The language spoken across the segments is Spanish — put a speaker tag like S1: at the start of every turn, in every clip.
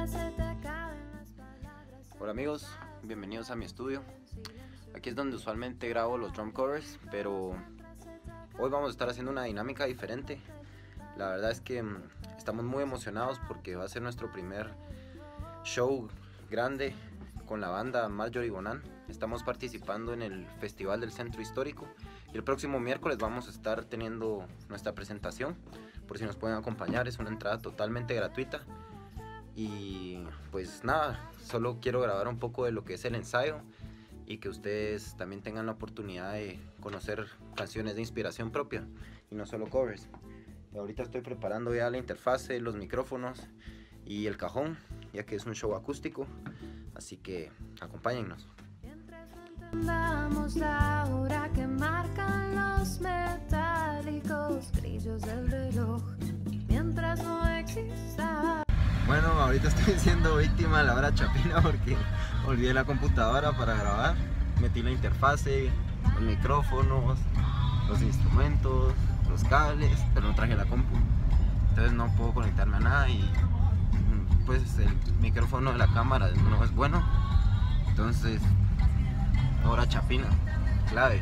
S1: Hola amigos, bienvenidos a mi estudio. Aquí es donde usualmente grabo los drum covers, pero hoy vamos a estar haciendo una dinámica diferente. La verdad es que estamos muy emocionados porque va a ser nuestro primer show grande con la banda Marjorie Bonan. Estamos participando en el Festival del Centro Histórico y el próximo miércoles vamos a estar teniendo nuestra presentación. Por si nos pueden acompañar, es una entrada totalmente gratuita. Y pues nada, solo quiero grabar un poco de lo que es el ensayo y que ustedes también tengan la oportunidad de conocer canciones de inspiración propia y no solo covers. Y ahorita estoy preparando ya la interfase, los micrófonos y el cajón, ya que es un show acústico, así que acompáñennos.
S2: Vamos la hora que marcan los metálicos grillos del reloj, mientras no exista.
S1: Bueno, ahorita estoy siendo víctima de la hora chapina porque olvidé la computadora para grabar. Metí la interfase, los micrófonos, los instrumentos, los cables, pero no traje la compu. Entonces no puedo conectarme a nada y pues el micrófono de la cámara no es bueno. Entonces, hora chapina, clave.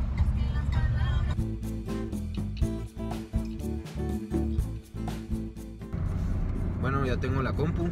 S1: Bueno, ya tengo la compu.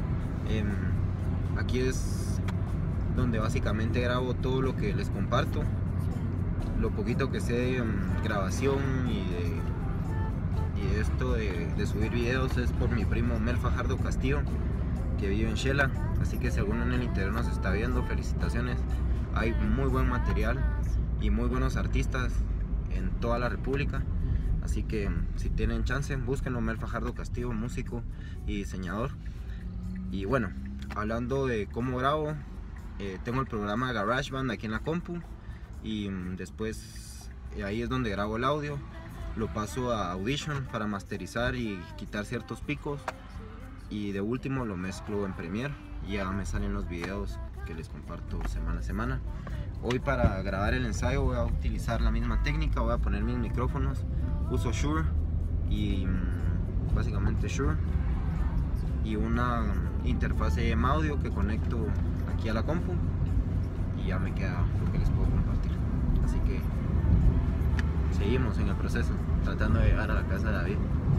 S1: Aquí es donde básicamente grabo todo lo que les comparto. Lo poquito que sé de grabación y de esto de subir videos es por mi primo Mel Fajardo Castillo, que vive en Shela. Así que si alguno en el interior nos está viendo, felicitaciones. Hay muy buen material y muy buenos artistas en toda la república. Así que si tienen chance, búsquenlo, Mel Fajardo Castillo, músico y diseñador. Y bueno, hablando de cómo grabo, tengo el programa GarageBand aquí en la compu. Y después ahí es donde grabo el audio. Lo paso a Audition para masterizar y quitar ciertos picos. Y de último lo mezclo en Premiere y ya me salen los videos que les comparto semana a semana. Hoy para grabar el ensayo voy a utilizar la misma técnica, voy a poner mis micrófonos. Uso Shure y básicamente Shure y una interfase M audio que conecto aquí a la compu y ya me queda lo que les puedo compartir. Así que seguimos en el proceso, tratando de llegar a la casa de David.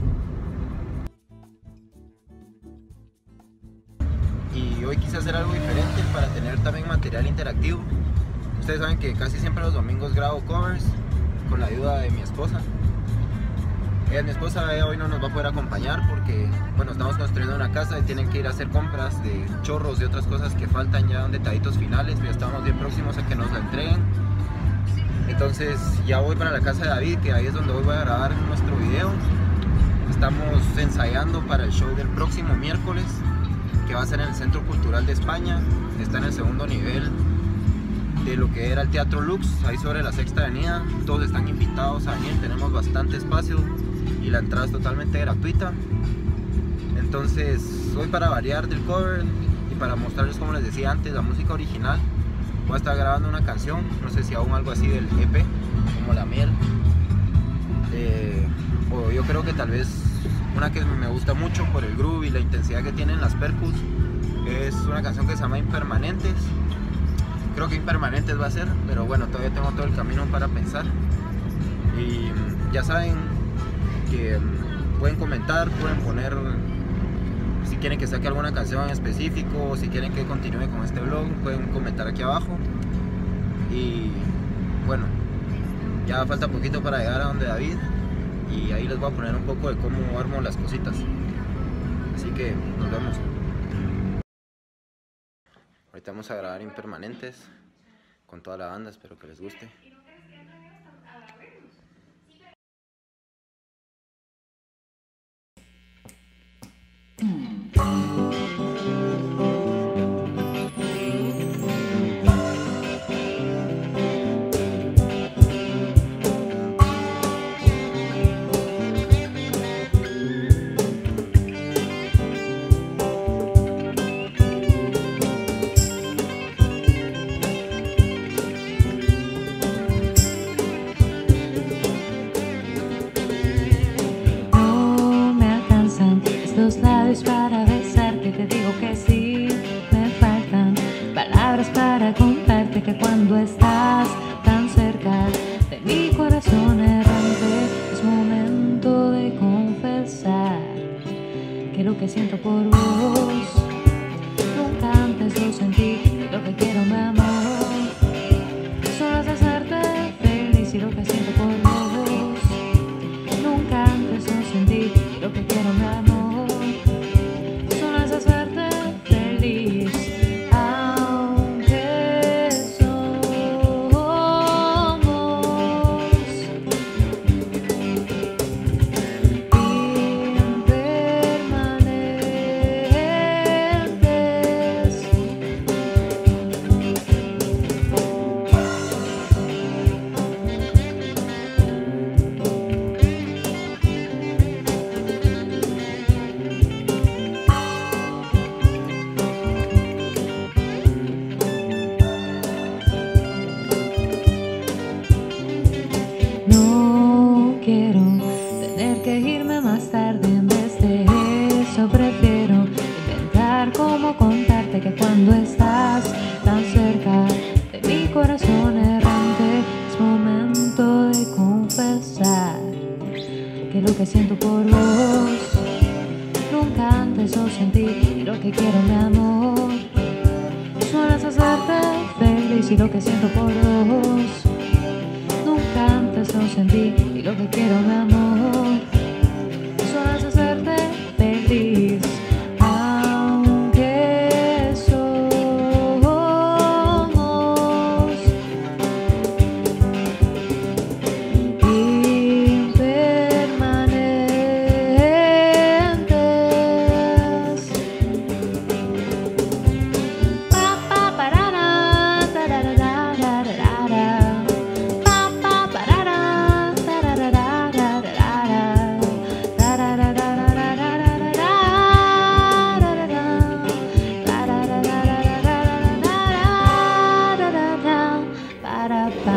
S1: Y hoy quise hacer algo diferente para tener también material interactivo. Ustedes saben que casi siempre los domingos grabo covers con la ayuda de mi esposa. Mi esposa hoy no nos va a poder acompañar porque bueno, estamos construyendo una casa y tienen que ir a hacer compras de chorros y otras cosas que faltan ya en detallitos finales. Ya estamos bien próximos a que nos la entreguen. Entonces ya voy para la casa de David, que ahí es donde hoy voy a grabar nuestro video. Estamos ensayando para el show del próximo miércoles, que va a ser en el Centro Cultural de España. Está en el segundo nivel de lo que era el Teatro Lux, ahí sobre la Sexta Avenida. Todos están invitados a venir, tenemos bastante espacio y la entrada es totalmente gratuita. Entonces hoy, para variar del cover y para mostrarles, como les decía antes, la música original, voy a estar grabando una canción, no sé si aún algo así del EP, como La Miel, o yo creo que tal vez una que me gusta mucho por el groove y la intensidad que tienen las percus. Es una canción que se llama Impermanentes. Creo que Impermanentes va a ser, pero bueno, todavía tengo todo el camino para pensar. Y ya saben que pueden comentar, pueden poner si quieren que saque alguna canción en específico o si quieren que continúe con este vlog, pueden comentar aquí abajo. Y bueno, ya falta poquito para llegar a donde David y ahí les voy a poner un poco de cómo armo las cositas. Así que nos vemos. Ahorita vamos a grabar Impermanentes con toda la banda, espero que les guste.
S2: No me alcanzan estos labios para besarte. te digo que sí. Me faltan palabras para contarte que cuando estás tan cerca de mi corazón errante, es momento de confesar que lo que siento por vos nunca antes lo sentí. Y lo que quiero, mi amor, solo es hacerte feliz. Y lo que siento por vos nunca antes lo sentí. Y lo que quiero, mi amor, solo es hacerte feliz. Aunque somos impermanentes. No quiero tener que irme más tarde. En vez de eso prefiero intentar cómo contarte que cuando estás tan cerca de mi corazón errante, es momento de confesar que lo que siento por vos nunca antes lo sentí. Y lo que quiero, mi amor, solo es hacerte feliz. Y lo que siento por vos nunca antes lo sentí. Y lo que quiero, mi amor, solo es hacerte feliz. Aunque somos impermanentes. Pa pa parara, tarararararara. Pa pa parara, tarararararara. Tararararararara. Tararararararara. Para pa.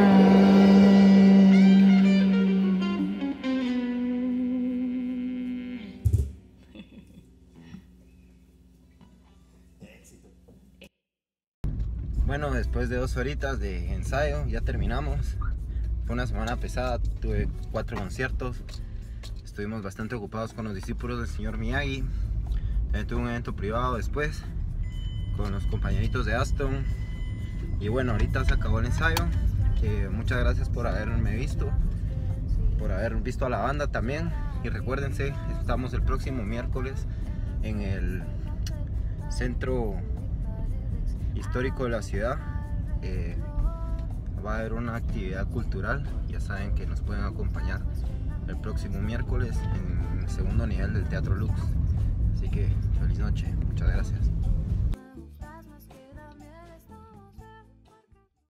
S1: Bueno, después de 2 horitas de ensayo ya terminamos. Fue una semana pesada, tuve 4 conciertos. Estuvimos bastante ocupados con los discípulos del señor Miyagi. También tuve un evento privado después con los compañeritos de Aston. Y bueno, ahorita se acabó el ensayo. Muchas gracias por haberme visto, por haber visto a la banda también. Y recuérdense, estamos el próximo miércoles en el centro histórico de la ciudad. Va a haber una actividad cultural. Ya saben que nos pueden acompañar el próximo miércoles en el segundo nivel del Teatro Lux. Así que feliz noche, muchas gracias.